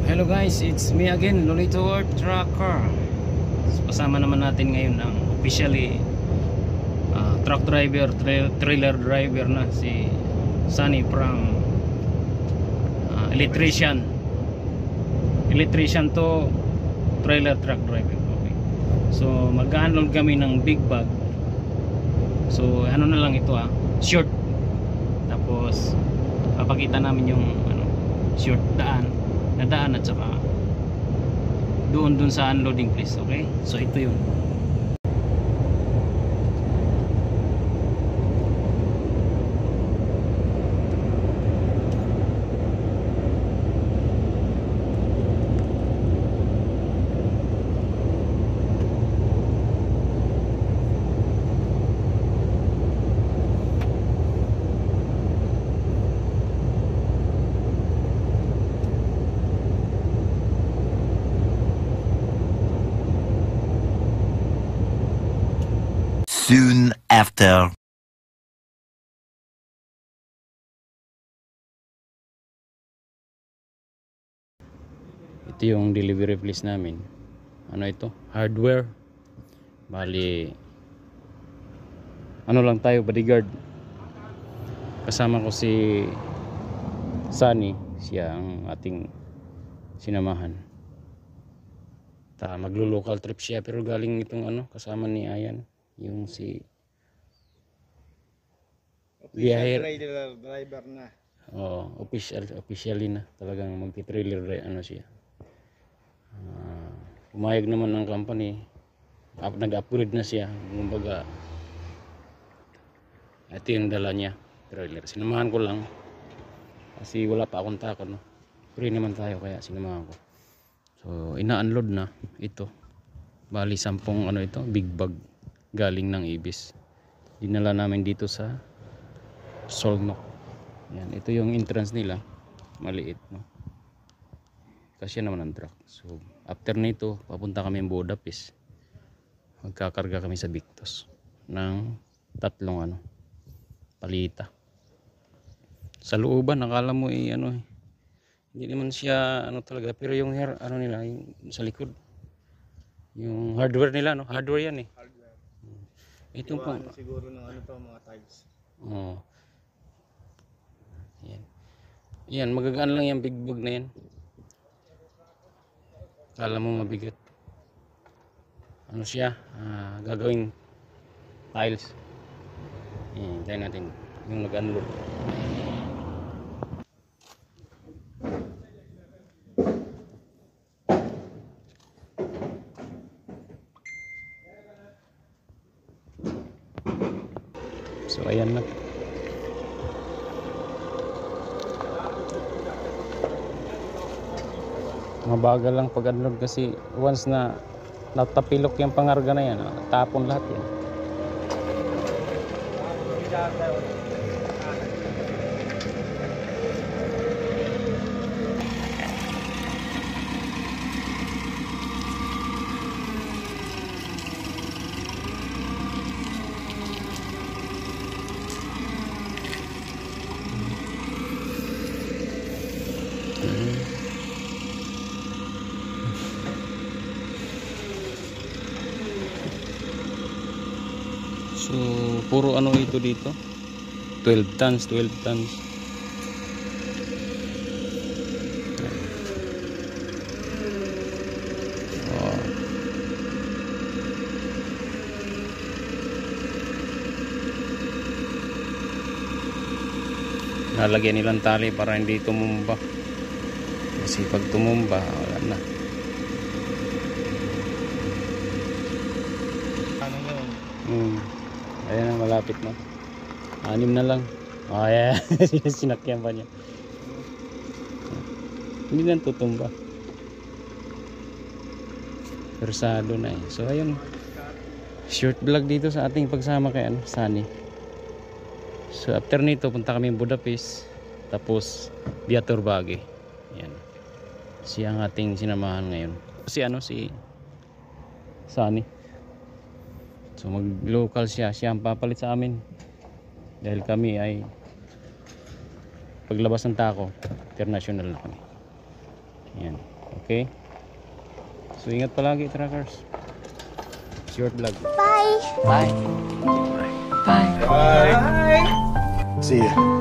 Hello guys, it's me again, Lolito World Trucker. Kasama naman natin ngayon ang officially truck driver, trailer driver na si Sunny from electrician to trailer truck driver. Okay. So mag-unload kami ng big bag. So ano na lang ito short. Tapos papakita namin yung short daan at saka doon sa unloading place. Okay, so ito yun. Soon after. Ito yung delivery place namin. Ano ito? Hardware. Bali ano lang tayo, bodyguard. Kasama ko si Sunny, siya ang ating sinamahan. Maglo-local trip siya pero galing itong kasama ni Ayan. Yung si official driver na. Officially na talagang magti-trailer siya. Umayag naman ng company. Nag-upgrade na siya. Kumbaga ito yung dala niya, trailer. Sinamahan ko lang kasi wala pa akong takot, no? Free naman tayo kaya sinamahan ko. So ina-unload na ito. Bali 10 ito, big bag galing ng Ibis. Dinala namin dito sa Solnok. Yan, ito yung entrance nila. Maliit, no? Kasi naman ang truck. So after nito, papunta kami ng Budapest. Magkakarga kami sa Victos ng 3 palita. Sa looban, nakala mo hindi naman siya talaga, pero yung nila, yung sa likod. Yung hardware nila, hardware yan eh. Ito po siguro ng mga tiles. Yan, magagaan lang yung big bag na yan. Kala mo mabigat. Siya? Gagawing tiles. Tayo natin yung nag-unload. So ayan na. Mabagal lang pag-unload kasi once na natapilok yung pangarga na yan, tapon lahat yan. So puro ito dito 12 tons. Nalagyan nilang tali para hindi tumumba kasi pag tumumba wala na. Ayan na, malapit na. 6 na lang. Ayan. Sinakyan pa niya. Hindi na tutumba. Persado na eh. So ayun, short vlog dito sa ating pagsama kay Sunny. So after nito punta kami ng Budapest. Tapos Viator Bagi. Ayan. Siya ang ating sinamahan ngayon. Si Sunny. So mag-local siya ang papalit sa amin. Dahil kami ay paglabas ng tako, international na kami. Ayan. Okay? So ingat palagi, truckers. Short vlog. Bye. See ya.